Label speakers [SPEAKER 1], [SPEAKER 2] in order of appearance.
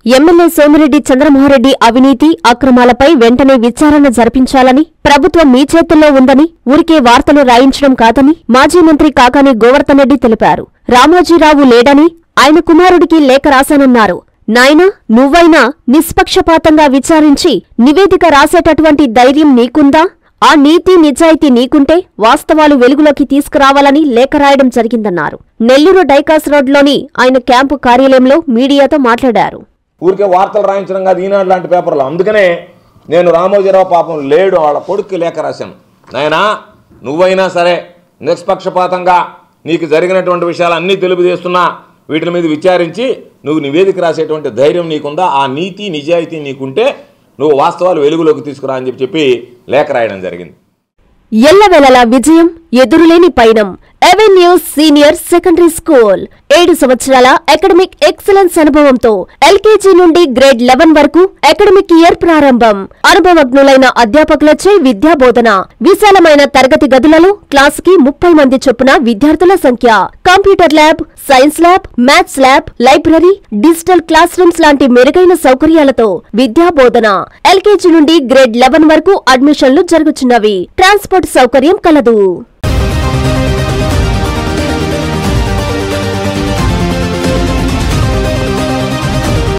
[SPEAKER 1] MLA Somireddy Chandramohan Reddy అవినీతి అక్రమాలపై వెంటనే విచారణ జరిపించాలని ప్రభుత్వం మీ చేతుల్లో ఉందని ఊరికే వార్తలు రాయించడం కాదని మాజీ మంత్రి కాకాని గోవర్ధన్ రెడ్డి తెలిపారు. రామోజీరావు లేడని ఆయన కుమారుడికి లేఖ రాశానన్నారు. నాయనా, నువ్వైనా నిష్పక్షపాతంగా విచారించి నివేదిక రాసేటటువంటి ధైర్యం నీకుందా? ఆ నీతి నిజాయితీ నీకుంటే వాస్తవాలు వెలుగులోకి తీసుకురావాలని లేఖ రాయడం జరిగిందన్నారు. నెల్లూరు డైకాస్ రోడ్లోని ఆయన క్యాంపు కార్యాలయంలో మీడియాతో మాట్లాడారు.
[SPEAKER 2] ఊరికే వార్తలు రాయించడం కాదు ఈనాడు లాంటి పేపర్లు. అందుకనే నేను రామోజీరావు పాపం లేడు వాళ్ళ కొడుక్కి లేఖ రాశాను. నాయనా, నువ్వైనా సరే నిష్పక్షపాతంగా నీకు జరిగినటువంటి విషయాలు అన్నీ తెలుపుచేస్తున్నా, వీటి మీద విచారించి నువ్వు నివేదిక రాసేటువంటి ధైర్యం నీకుందా? ఆ నీతి నిజాయితీ నీకుంటే నువ్వు వాస్తవాలు వెలుగులోకి తీసుకురా అని చెప్పి లేఖ రాయడం జరిగింది.
[SPEAKER 1] ఎల్లవెల్లలా విజయం, ఎదురులేని పయనం. అవెన్యూస్ సీనియర్ సెకండరీ స్కూల్ 7 సంవత్సరాల అకాడమిక్ ఎక్సలెన్స్ అనుభవంతో ఎల్కేజీ నుండి గ్రేడ్ 11 వరకు అకాడమిక్ ఇయర్ ప్రారంభం. అనుభవజ్ఞులైన అధ్యాపకులచే విద్యాబోధన. విశాలమైన తరగతి గదులలో క్లాసుకి 30 మంది చొప్పున విద్యార్థుల సంఖ్య. Computer lab, science lab, maths lab, library, digital classrooms లాంటి మెరుగైన సౌకర్యాలతో విద్యాబోధన. ఎల్కేజీ నుండి గ్రేడ్ 11 వరకు అడ్మిషన్లు జరుగుతున్నవి. ట్రాన్స్పోర్ట్ సౌకర్యం కలదు.